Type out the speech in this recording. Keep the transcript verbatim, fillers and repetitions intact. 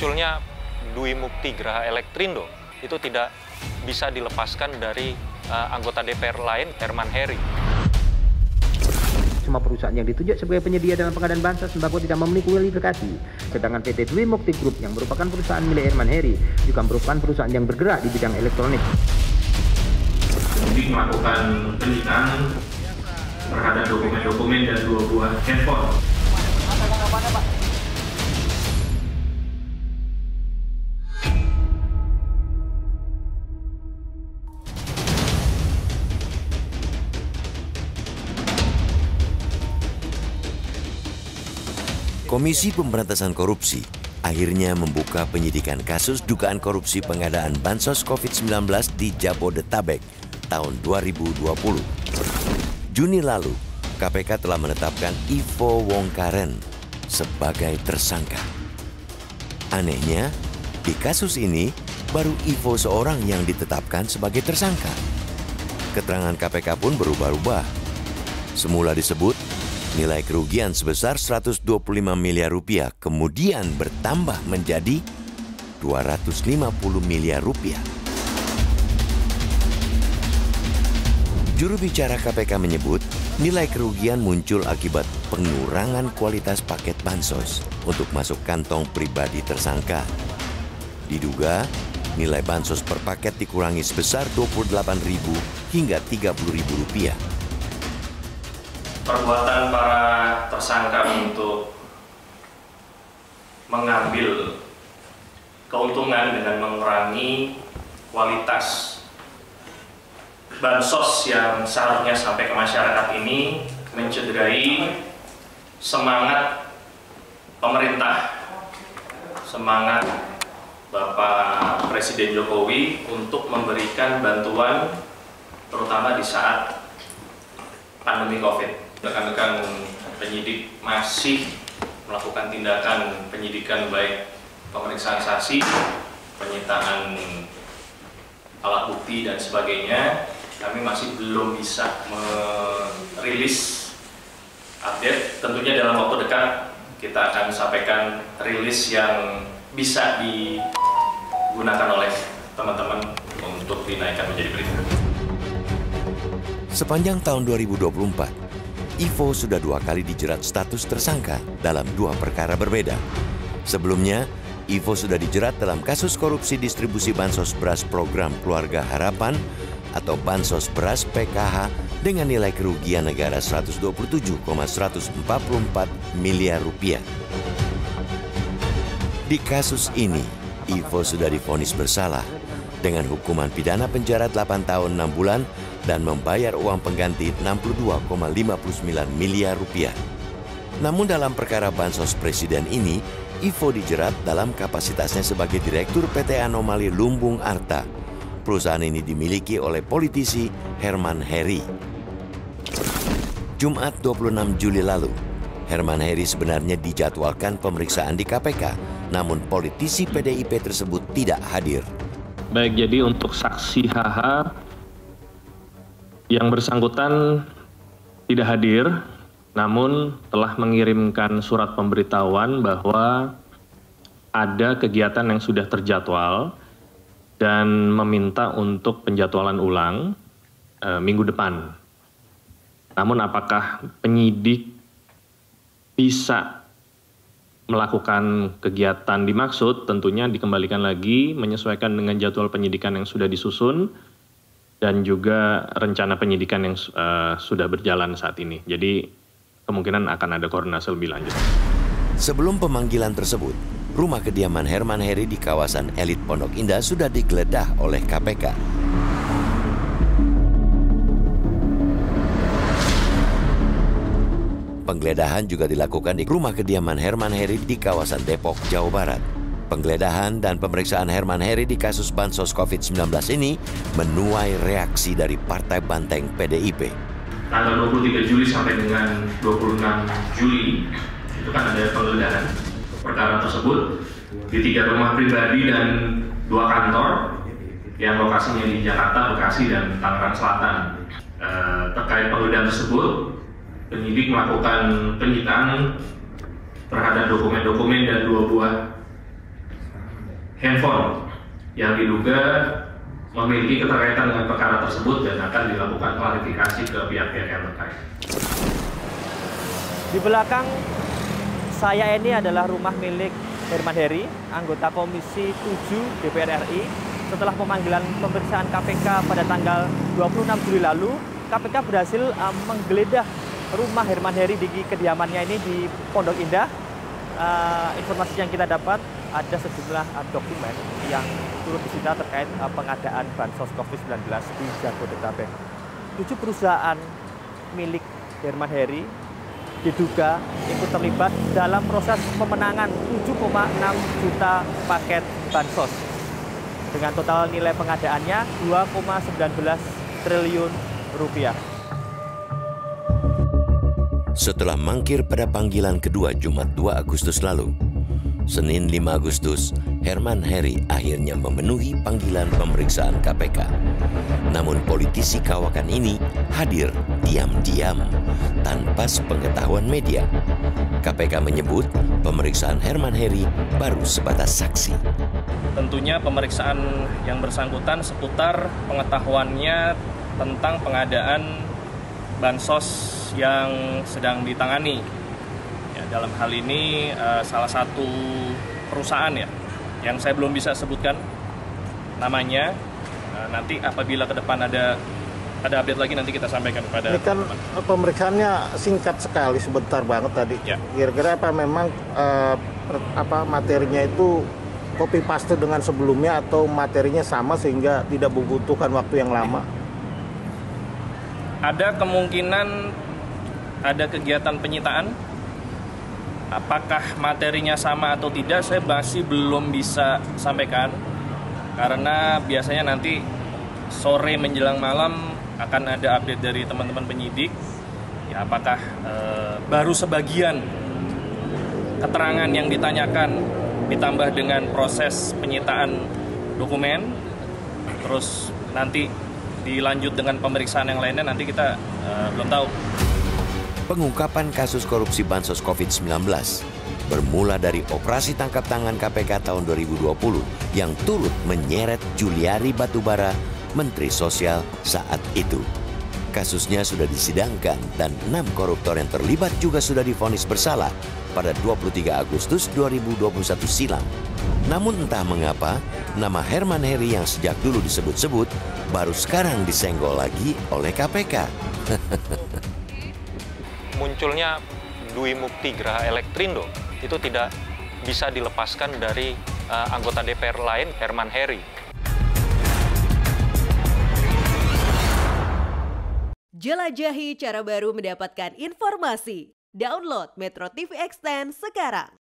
munculnya Dwi Mukti Graha Elektrindo itu tidak bisa dilepaskan dari uh, anggota D P R lain, Herman Heri. Semua perusahaan yang ditunjuk sebagai penyedia dalam pengadaan bansos sembako tidak memenuhi kualifikasi. Sedangkan P T Dwi Mukti Group yang merupakan perusahaan milik Herman Heri juga merupakan perusahaan yang bergerak di bidang elektronik. Penyidik melakukan penyitaan terhadap dokumen-dokumen dan dua buah handphone. Komisi Pemberantasan Korupsi akhirnya membuka penyidikan kasus dugaan korupsi pengadaan bansos COVID sembilan belas di Jabodetabek tahun dua ribu dua puluh. Juni lalu, K P K telah menetapkan Ivo Wongkaren sebagai tersangka. Anehnya, di kasus ini baru Ivo seorang yang ditetapkan sebagai tersangka. Keterangan K P K pun berubah-ubah. Semula disebut nilai kerugian sebesar seratus dua puluh lima miliar rupiah, kemudian bertambah menjadi dua ratus lima puluh miliar rupiah. Juru bicara K P K menyebut nilai kerugian muncul akibat pengurangan kualitas paket bansos untuk masuk kantong pribadi tersangka. Diduga nilai bansos per paket dikurangi sebesar dua puluh delapan ribu hingga tiga puluh ribu rupiah. Perbuatan para tersangka untuk mengambil keuntungan dengan mengurangi kualitas bansos yang seharusnya sampai ke masyarakat ini mencederai semangat pemerintah, semangat Bapak Presiden Jokowi untuk memberikan bantuan terutama di saat pandemi COVID. Rekan-rekan penyidik masih melakukan tindakan penyidikan baik pemeriksaan saksi, penyitaan alat bukti dan sebagainya. Kami masih belum bisa merilis update. Tentunya dalam waktu dekat kita akan sampaikan rilis yang bisa digunakan oleh teman-teman untuk dinaikkan menjadi berita. Sepanjang tahun dua ribu dua puluh empat, Ivo sudah dua kali dijerat status tersangka dalam dua perkara berbeda. Sebelumnya, Ivo sudah dijerat dalam kasus korupsi distribusi bansos beras program Keluarga Harapan atau bansos beras P K H dengan nilai kerugian negara seratus dua puluh tujuh koma seratus empat puluh empat miliar rupiah. Di kasus ini, Ivo sudah divonis bersalah dengan hukuman pidana penjara delapan tahun enam bulan dan membayar uang pengganti enam puluh dua koma lima puluh sembilan miliar rupiah. Namun dalam perkara bansos presiden ini, Ivo dijerat dalam kapasitasnya sebagai Direktur P T Anomali Lumbung Arta. Perusahaan ini dimiliki oleh politisi Herman Heri. Jumat dua puluh enam Juli lalu, Herman Heri sebenarnya dijadwalkan pemeriksaan di K P K, namun politisi P D I P tersebut tidak hadir. Baik, jadi untuk saksi H H yang bersangkutan tidak hadir, namun telah mengirimkan surat pemberitahuan bahwa ada kegiatan yang sudah terjadwal dan meminta untuk penjadwalan ulang e, minggu depan. Namun apakah penyidik bisa melakukan kegiatan dimaksud, tentunya dikembalikan lagi menyesuaikan dengan jadwal penyidikan yang sudah disusun dan juga rencana penyidikan yang uh, sudah berjalan saat ini. Jadi kemungkinan akan ada koordinasi lebih lanjut. Sebelum pemanggilan tersebut, rumah kediaman Herman Heri di kawasan elit Pondok Indah sudah digeledah oleh K P K. Penggeledahan juga dilakukan di rumah kediaman Herman Heri di kawasan Depok, Jawa Barat. Penggeledahan dan pemeriksaan Herman Heri di kasus bansos COVID sembilan belas ini menuai reaksi dari Partai Banteng P D I P. Tanggal dua puluh tiga Juli sampai dengan dua puluh enam Juli itu kan ada penggeledahan perkara tersebut di tiga rumah pribadi dan dua kantor yang lokasinya di Jakarta, Bekasi, dan Tangerang Selatan. E, terkait penggeledahan tersebut, penyidik melakukan penyitaan terhadap dokumen-dokumen dan dua buah handphone yang diduga memiliki keterkaitan dengan perkara tersebut dan akan dilakukan klarifikasi ke pihak-pihak yang terkait. Di belakang saya ini adalah rumah milik Herman Heri, anggota Komisi tujuh D P R R I. Setelah pemanggilan pemeriksaan K P K pada tanggal dua puluh enam Juli lalu, K P K berhasil uh, menggeledah rumah Herman Heri di kediamannya ini di Pondok Indah. Uh, informasi yang kita dapat, ada sejumlah uh, dokumen yang turut disita terkait uh, pengadaan bansos COVID sembilan belas di Jabodetabek. Tujuh perusahaan milik Herman Heri diduga ikut terlibat dalam proses pemenangan tujuh koma enam juta paket bansos dengan total nilai pengadaannya dua koma satu sembilan triliun rupiah. Setelah mangkir pada panggilan kedua Jumat dua Agustus lalu, Senin lima Agustus, Herman Heri akhirnya memenuhi panggilan pemeriksaan K P K. Namun politisi kawakan ini hadir diam-diam tanpa sepengetahuan media. K P K menyebut pemeriksaan Herman Heri baru sebatas saksi. Tentunya pemeriksaan yang bersangkutan seputar pengetahuannya tentang pengadaan bansos yang sedang ditangani. Ya, dalam hal ini uh, salah satu perusahaan ya yang saya belum bisa sebutkan namanya. Uh, nanti apabila ke depan ada ada update lagi nanti kita sampaikan kepada ini kan teman-teman. Pemeriksaannya singkat sekali, sebentar banget tadi. Ya. Kira-kira apa memang uh, apa materinya itu copy paste dengan sebelumnya atau materinya sama sehingga tidak membutuhkan waktu yang lama? Ada kemungkinan ada kegiatan penyitaan. Apakah materinya sama atau tidak, saya masih belum bisa sampaikan. Karena biasanya nanti sore menjelang malam akan ada update dari teman-teman penyidik. Ya, apakah eh, baru sebagian keterangan yang ditanyakan ditambah dengan proses penyitaan dokumen, terus nanti dilanjut dengan pemeriksaan yang lainnya, nanti kita uh, belum tahu. Pengungkapan kasus korupsi bansos COVID sembilan belas bermula dari operasi tangkap tangan K P K tahun dua ribu dua puluh yang turut menyeret Juliari Batubara, Menteri Sosial saat itu. Kasusnya sudah disidangkan dan enam koruptor yang terlibat juga sudah divonis bersalah pada dua puluh tiga Agustus dua ribu dua puluh satu silam. Namun entah mengapa, nama Herman Heri yang sejak dulu disebut-sebut baru sekarang disenggol lagi oleh K P K. Munculnya Dwi Mukti Graha Elektrindo itu tidak bisa dilepaskan dari uh, anggota D P R lain, Herman Heri. Jelajahi cara baru mendapatkan informasi. Download Metro T V Extend sekarang.